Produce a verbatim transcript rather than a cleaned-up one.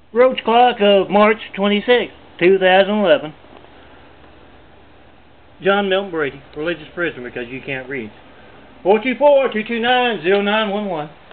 Roach clock of March twenty-sixth, two thousand eleven. John Milton Brady, religious prisoner because you can't read. four two four, two two nine, zero nine one one.